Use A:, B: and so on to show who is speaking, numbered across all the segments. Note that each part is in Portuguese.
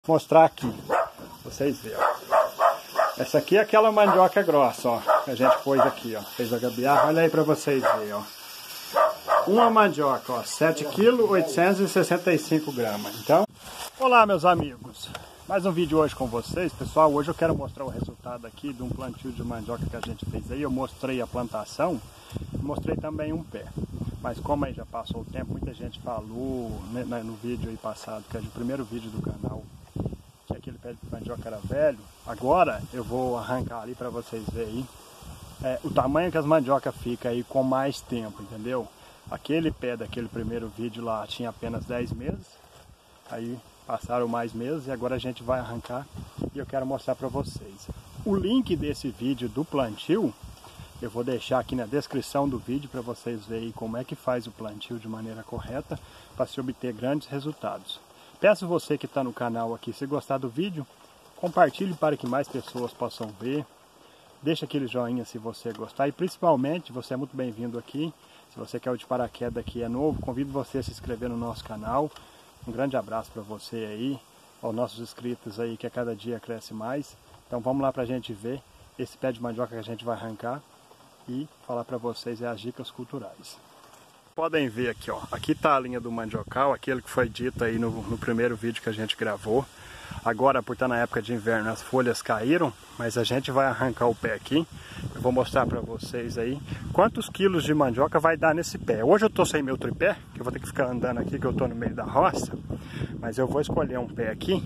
A: Mostrar aqui, vocês verem, ó. Essa aqui é aquela mandioca grossa, ó, que a gente pôs aqui, ó, fez a gambiarra. Olha aí pra vocês verem, ó. Uma mandioca, ó, 7 kg, 865 gramas. Então, olá meus amigos, mais um vídeo hoje com vocês, pessoal. Hoje eu quero mostrar o resultado aqui de um plantio de mandioca que a gente fez aí. Eu mostrei a plantação e mostrei também um pé. Mas como aí já passou o tempo, muita gente falou, né, no vídeo aí passado, que é o primeiro vídeo do canal, que aquele pé de mandioca era velho. Agora eu vou arrancar ali para vocês verem aí o tamanho que as mandiocas ficam aí com mais tempo, entendeu? Aquele pé daquele primeiro vídeo lá tinha apenas 10 meses, aí passaram mais meses e agora a gente vai arrancar e eu quero mostrar para vocês. O link desse vídeo do plantio eu vou deixar aqui na descrição do vídeo para vocês verem como é que faz o plantio de maneira correta para se obter grandes resultados. Peço você que está no canal aqui, se gostar do vídeo, compartilhe para que mais pessoas possam ver. Deixa aquele joinha se você gostar e principalmente você é muito bem-vindo aqui. Se você quer o de paraquedas aqui é novo, convido você a se inscrever no nosso canal. Um grande abraço para você aí, aos nossos inscritos aí que a cada dia cresce mais. Então vamos lá para a gente ver esse pé de mandioca que a gente vai arrancar e falar para vocês as dicas culturais. Podem ver aqui, ó, aqui está a linha do mandiocal, aquele que foi dito aí no primeiro vídeo que a gente gravou. Agora, por estar na época de inverno, as folhas caíram, mas a gente vai arrancar o pé aqui. Eu vou mostrar para vocês aí quantos quilos de mandioca vai dar nesse pé. Hoje eu tô sem meu tripé, que eu vou ter que ficar andando aqui, que eu tô no meio da roça, mas eu vou escolher um pé aqui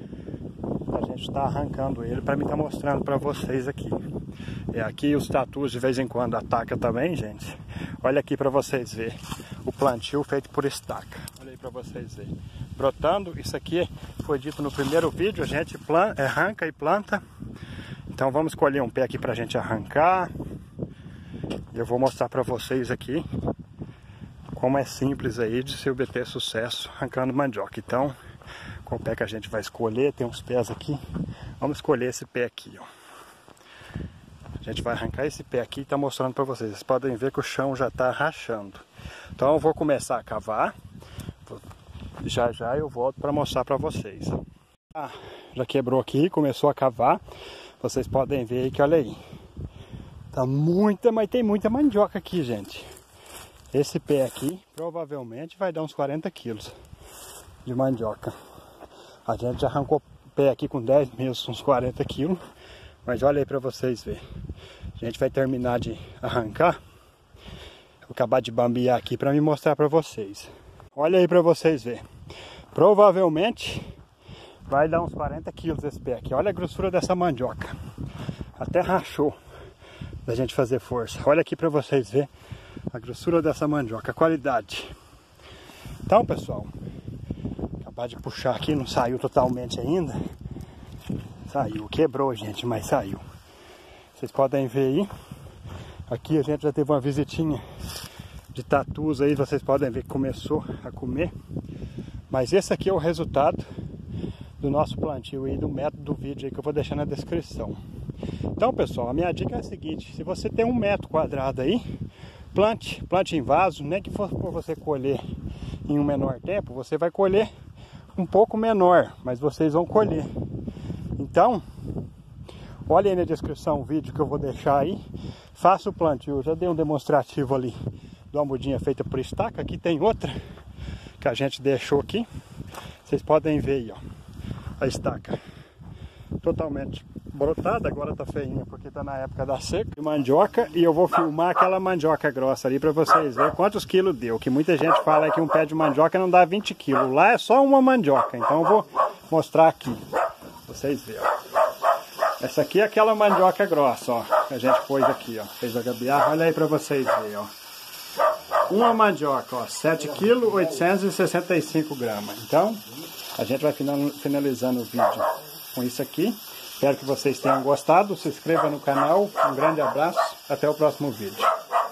A: a gente está arrancando ele para mim estar mostrando para vocês aqui. Aqui os tatus de vez em quando atacam também, gente. Olha aqui para vocês verem o plantio feito por estaca. Olha aí para vocês verem. Brotando, isso aqui foi dito no primeiro vídeo, a gente arranca e planta. Então vamos escolher um pé aqui para a gente arrancar. Eu vou mostrar para vocês aqui como é simples aí de se obter sucesso arrancando mandioca. Então, qual pé que a gente vai escolher? Tem uns pés aqui. Vamos escolher esse pé aqui, ó. A gente vai arrancar esse pé aqui e tá mostrando para vocês. Vocês podem ver que o chão já tá rachando. Então eu vou começar a cavar. Já já eu volto para mostrar para vocês. Já quebrou aqui, começou a cavar. Vocês podem ver aí que olha aí. Tá muita, mas tem muita mandioca aqui, gente. Esse pé aqui provavelmente vai dar uns 40 quilos de mandioca. A gente já arrancou o pé aqui com 10 meses, uns 40 quilos. Mas olha aí para vocês verem. A gente vai terminar de arrancar. Vou acabar de bambear aqui para me mostrar para vocês. Olha aí para vocês verem. Provavelmente vai dar uns 40 quilos esse pé aqui. Olha a grossura dessa mandioca. Até rachou da gente fazer força. Olha aqui para vocês verem a grossura dessa mandioca, a qualidade. Então, pessoal, acabar de puxar aqui, não saiu totalmente ainda. Saiu, quebrou, gente, mas saiu. Vocês podem ver aí. Aqui a gente já teve uma visitinha de tatus aí, vocês podem ver que começou a comer. Mas esse aqui é o resultado do nosso plantio aí, do método do vídeo aí que eu vou deixar na descrição. Então, pessoal, a minha dica é a seguinte: se você tem 1 metro quadrado aí, plante em vaso, nem que for para você colher em um menor tempo, você vai colher um pouco menor, mas vocês vão colher. Então, olha aí na descrição o vídeo que eu vou deixar aí, faça o plantio. Eu já dei um demonstrativo ali de uma mudinha feita por estaca. Aqui tem outra que a gente deixou aqui, vocês podem ver aí, ó, a estaca totalmente brotada. Agora tá feinha porque tá na época da seca de mandioca, e eu vou filmar aquela mandioca grossa ali para vocês verem quantos quilos deu, que muita gente fala que um pé de mandioca não dá 20 quilos, lá é só uma mandioca. Então eu vou mostrar aqui, vocês verem. Essa aqui é aquela mandioca grossa, ó, que a gente pôs aqui, ó, fez a gambiarra. Olha aí para vocês verem, ó. Uma mandioca, ó, 7 kg, 865 gramas. Então, a gente vai finalizando o vídeo com isso aqui. Espero que vocês tenham gostado. Se inscreva no canal. Um grande abraço. Até o próximo vídeo.